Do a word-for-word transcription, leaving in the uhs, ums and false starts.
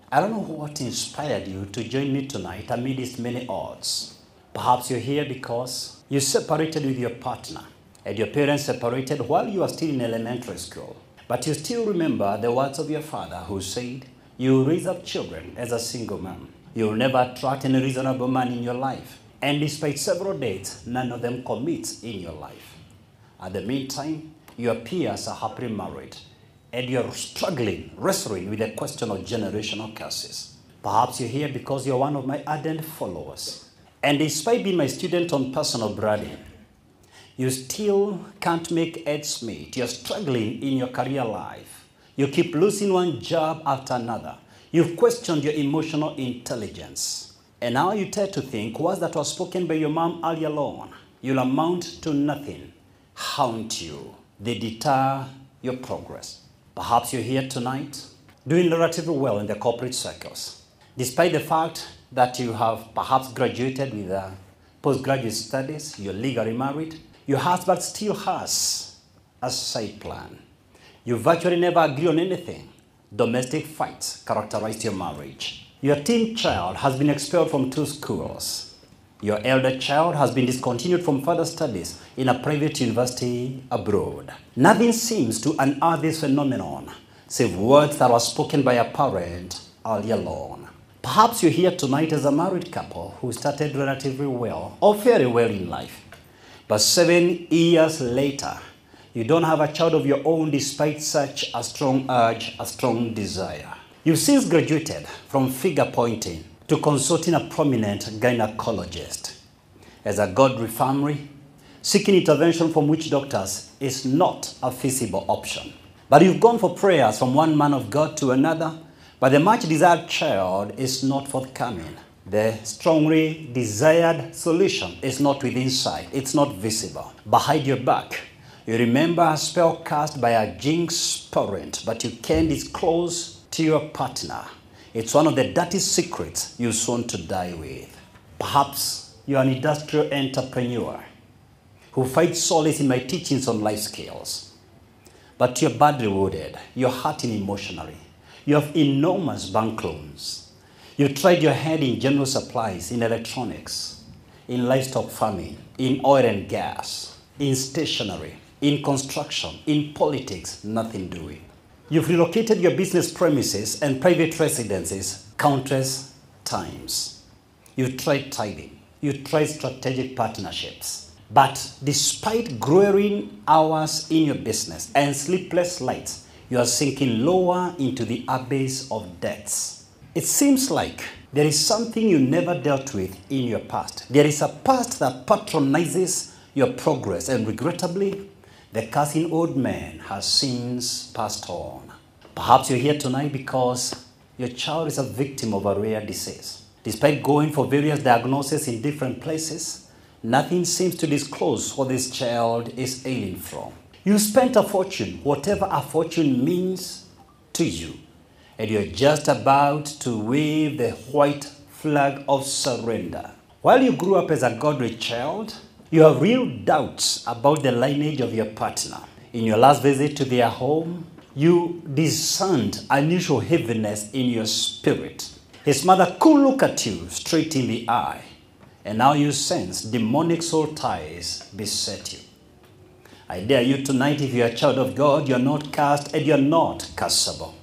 I don't know what inspired you to join me tonight amidst many odds. Perhaps you're here because you separated with your partner and your parents separated while you are still in elementary school. But you still remember the words of your father who said, you will raise up children as a single man. You will never attract any reasonable man in your life. And despite several dates, none of them commits in your life. At the meantime, your peers are happily married, and you're struggling, wrestling with the question of generational curses. Perhaps you're here because you're one of my ardent followers. And despite being my student on personal branding, you still can't make ends meet. You're struggling in your career life. You keep losing one job after another. You've questioned your emotional intelligence. And now you tend to think words that were spoken by your mom earlier on, you'll amount to nothing, haunt you. They deter your progress. Perhaps you're here tonight doing relatively well in the corporate circles. Despite the fact that you have perhaps graduated with uh, postgraduate studies, you're legally married, your husband still has a side plan. You virtually never agree on anything. Domestic fights characterized your marriage. Your teen child has been expelled from two schools. Your elder child has been discontinued from further studies in a private university abroad. Nothing seems to unearth this phenomenon, save words that were spoken by a parent earlier on. Perhaps you're here tonight as a married couple who started relatively well or very well in life. But seven years later, you don't have a child of your own despite such a strong urge, a strong desire. You've since graduated from figure pointing to consulting a prominent gynecologist. As a godly family, seeking intervention from witch doctors is not a feasible option. But you've gone for prayers from one man of God to another, but the much desired child is not forthcoming. The strongly desired solution is not within sight. It's not visible. Behind your back, you remember a spell cast by a jinx parent, but you can't disclose to your partner. It's one of the dirtiest secrets you're soon to die with. Perhaps you're an industrial entrepreneur who finds solace in my teachings on life skills. But you're badly wounded. You're hurting emotionally. You have enormous bank loans. You've tried your hand in general supplies, in electronics, in livestock farming, in oil and gas, in stationery, in construction, in politics, nothing doing. You've relocated your business premises and private residences countless times. You've tried tithing. You've tried strategic partnerships. But despite growing hours in your business and sleepless nights, you are sinking lower into the abyss of debts. It seems like there is something you never dealt with in your past. There is a past that patronizes your progress, and regrettably, the cursing old man has since passed on. Perhaps you're here tonight because your child is a victim of a rare disease. Despite going for various diagnoses in different places, nothing seems to disclose what this child is ailing from. You spent a fortune, whatever a fortune means to you, and you're just about to wave the white flag of surrender. While you grew up as a godly child, you have real doubts about the lineage of your partner. In your last visit to their home, you discerned unusual heaviness in your spirit. His mother could look at you straight in the eye, and now you sense demonic soul ties beset you. I dare you tonight, if you're a child of God, you're not cursed and you're not curseable.